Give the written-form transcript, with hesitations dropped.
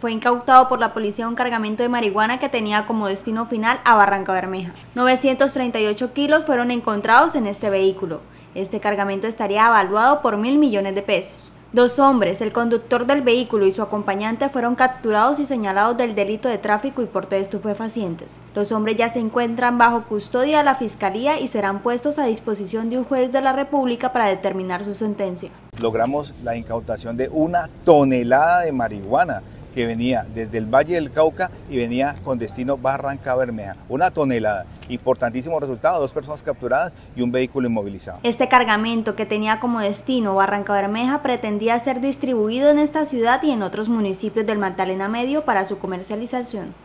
Fue incautado por la policía un cargamento de marihuana que tenía como destino final a Barrancabermeja. 938 kilos fueron encontrados en este vehículo. Este cargamento estaría evaluado por 1.000 millones de pesos. 2 hombres, el conductor del vehículo y su acompañante, fueron capturados y señalados del delito de tráfico y porte de estupefacientes. Los hombres ya se encuentran bajo custodia de la Fiscalía y serán puestos a disposición de un juez de la República para determinar su sentencia. Logramos la incautación de 1 tonelada de marihuana que venía desde el Valle del Cauca y venía con destino Barrancabermeja. 1 tonelada. Importantísimo resultado, 2 personas capturadas y un vehículo inmovilizado. Este cargamento, que tenía como destino Barrancabermeja, pretendía ser distribuido en esta ciudad y en otros municipios del Magdalena Medio para su comercialización.